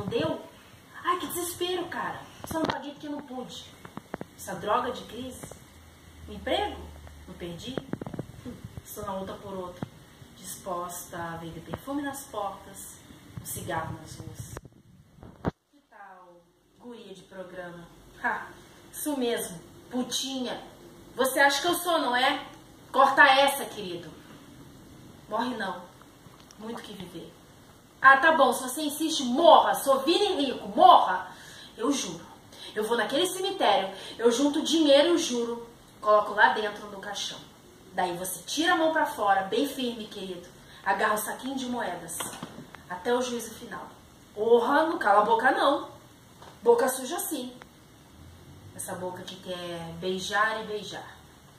deu? Ai, que desespero, cara. Só não paguei porque não pude. Essa droga de crise. O emprego? Não perdi. Estou na luta por outro. Disposta a vender perfume nas portas, um cigarro nas ruas. Que tal guria de programa? Ha, isso mesmo, putinha. Você acha que eu sou, não é? Corta essa, querido. Morre não. Muito que viver. Ah, tá bom, se você insiste, morra. Sou Vini rico, morra. Eu juro. Eu vou naquele cemitério, eu junto dinheiro e juro. Coloco lá dentro no caixão. Daí você tira a mão pra fora, bem firme, querido. Agarra o saquinho de moedas. Até o juízo final. Porra, não cala a boca não. Boca suja sim. Essa boca que quer beijar e beijar.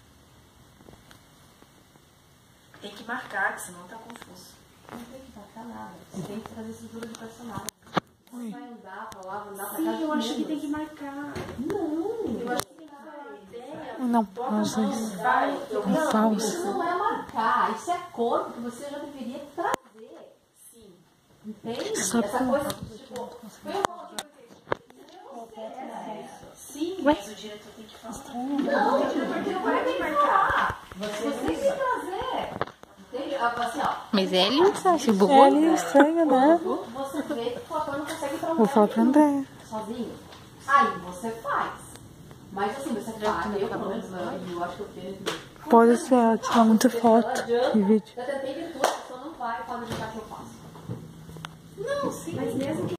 Tem que marcar, que senão tá confuso. Não tem que marcar nada. Você tem que fazer estrutura de personagem. Você vai andar pra lá, vai andar pra cá. Sim, eu acho que tem que marcar. Não. Eu acho que tem que dar uma ideia. Não, Bota isso vai. é falso. Isso não é marcar. Isso é corpo que você já deveria trazer. Sim. Entende? Só Essa com- coisa, tipo, Sim, mas o diretor tem que falar. não, o diretor não vai marcar. Você tem que trazer. Entende? Assim, ó. Mas ele se bugou. Ele é estranho, né? Você vê que o ator não consegue ir pra um Vou falar lugar pra nenhum, André. sozinho. Aí você faz. Mas assim, você faz. Eu, pelo menos, eu acho que eu tenho. Pode ser, ela tira muita foto e vídeo. Eu tentei de tudo, a pessoa não vai. Quando a gente acha, eu faço. Não, sim. Mas mesmo que